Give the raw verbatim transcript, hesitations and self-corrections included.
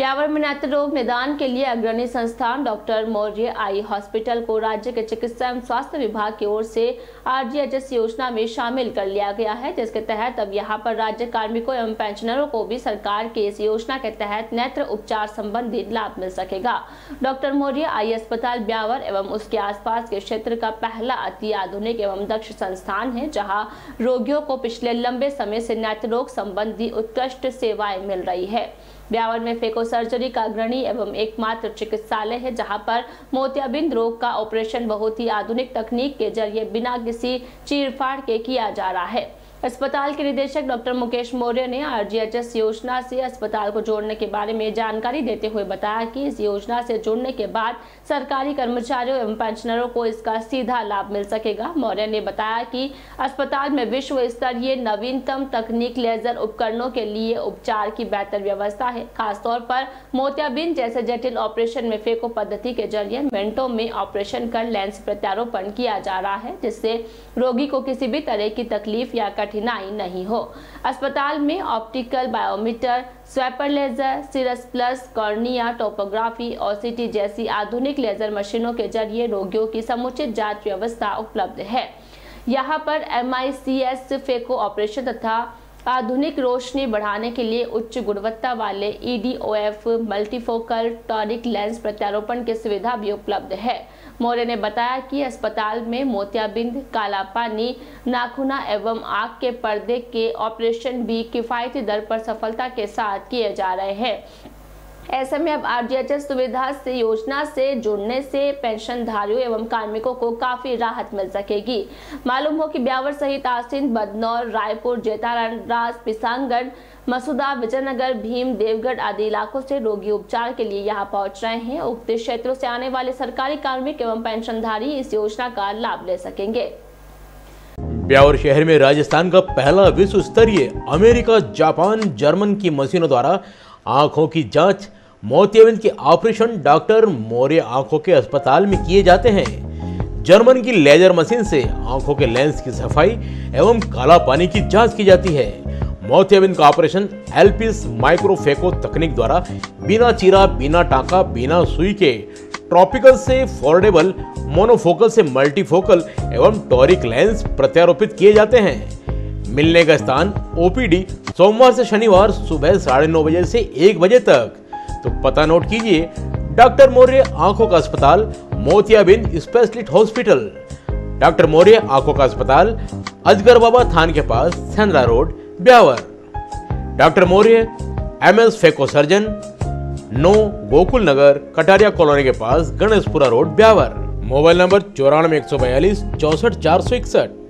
ब्यावर में नेत्र रोग निदान के लिए अग्रणी संस्थान डॉक्टर मौर्य आई हॉस्पिटल को राज्य के चिकित्सा एवं स्वास्थ्य विभाग की ओर से आरजीएचएस योजना में शामिल कर लिया गया है, जिसके तहत अब यहां पर राज्य कार्मिकों एवं पेंशनरों को भी सरकार के इस योजना के तहत नेत्र उपचार संबंधी लाभ मिल सकेगा। डॉक्टर मौर्य आई अस्पताल ब्यावर एवं उसके आसपास के क्षेत्र का पहला अति आधुनिक एवं दक्ष संस्थान है, जहाँ रोगियों को पिछले लंबे समय से नेत्र रोग संबंधी उत्कृष्ट सेवाएं मिल रही है। ब्यावर में फेको सर्जरी का अग्रणी एवं एकमात्र चिकित्सालय है, जहां पर मोतियाबिंद रोग का ऑपरेशन बहुत ही आधुनिक तकनीक के जरिए बिना किसी चीरफाड़ के किया जा रहा है। अस्पताल के निदेशक डॉक्टर मुकेश मौर्य ने आरजीएचएस योजना से अस्पताल को जोड़ने के बारे में जानकारी देते हुए बताया कि इस योजना से जुड़ने के बाद सरकारी कर्मचारियों एवं पेंशनरों को इसका सीधा लाभ मिल सकेगा। मौर्य ने बताया कि अस्पताल में विश्व स्तरीय नवीनतम तकनीक लेजर उपकरणों के लिए उपचार की बेहतर व्यवस्था है। खासतौर पर मोतियाबिंद जैसे जटिल ऑपरेशन में फेको पद्धति के जरिए मिनटों में ऑपरेशन कर लेंस प्रत्यारोपण किया जा रहा है, जिससे रोगी को किसी भी तरह की तकलीफ या कठिनाई नहीं हो। अस्पताल में ऑप्टिकल बायोमीटर, स्वैपर laser, Sirius plus, cornea topography और सीटी जैसी आधुनिक लेजर मशीनों के जरिए रोगियों की समुचित जांच व्यवस्था उपलब्ध है। यहाँ पर M I C S phaco operation तथा आधुनिक रोशनी बढ़ाने के लिए उच्च गुणवत्ता वाले E D O F multifocal toric lens प्रत्यारोपण की सुविधा भी उपलब्ध है। मौर्य ने बताया कि अस्पताल में मोतियाबिंद, काला पानी, नाखूना एवं आंख के पर्दे के ऑपरेशन भी किफायती दर पर सफलता के साथ किए जा रहे हैं। ऐसे में अब आरजीएचएस सुविधा से योजना से जुड़ने से पेंशनधारियों एवं कार्मिकों को काफी राहत मिल सकेगी। मालूम हो कि ब्यावर सहित आसीन, बदनौर, रायपुर, जेतारास, पिसांगढ़, मसूदा, विजयनगर, भीम, देवगढ़ आदि इलाकों से रोगी उपचार के लिए यहां पहुंच रहे हैं। उक्त क्षेत्रों से आने वाले सरकारी कार्मिक एवं पेंशनधारी इस योजना का लाभ ले सकेंगे। ब्यावर शहर में राजस्थान का पहला विश्व स्तरीय अमेरिका, जापान, जर्मन की मशीनों द्वारा आंखों की जांच, मोतियाबिंद के ऑपरेशन डॉक्टर मौर्य आंखों के अस्पताल में किए जाते हैं। जर्मन की लेजर मशीन से आंखों के लेंस की सफाई एवं काला पानी की जांच की जाती है। मोतियाबिंद का ऑपरेशन एलपिस माइक्रोफेको तकनीक द्वारा बिना चीरा, बिना टाका, बिना सुई के ट्रॉपिकल से फोल्डेबल, मोनोफोकल से मल्टीफोकल एवं टॉरिक लेंस प्रत्यारोपित किए जाते हैं। मिलने का स्थान ओपीडी सोमवार से शनिवार सुबह साढ़े नौ बजे से एक बजे तक। तो पता नोट कीजिए, डॉक्टर मौर्य आंखों का अस्पताल, मोतियाबिंद स्पेशलिस्ट हॉस्पिटल। डॉक्टर मौर्य आंखों का अस्पताल, अजगर बाबा थान के पास, Sendra road, Beawar. Doctor Maurya MS phaco surgeon, नौ गोकुल नगर, कटारिया कॉलोनी के पास, Ganeshpura road, Beawar. Mobile number चौरानवे एक सौ बयालीस चौसठ चार सौ इकसठ।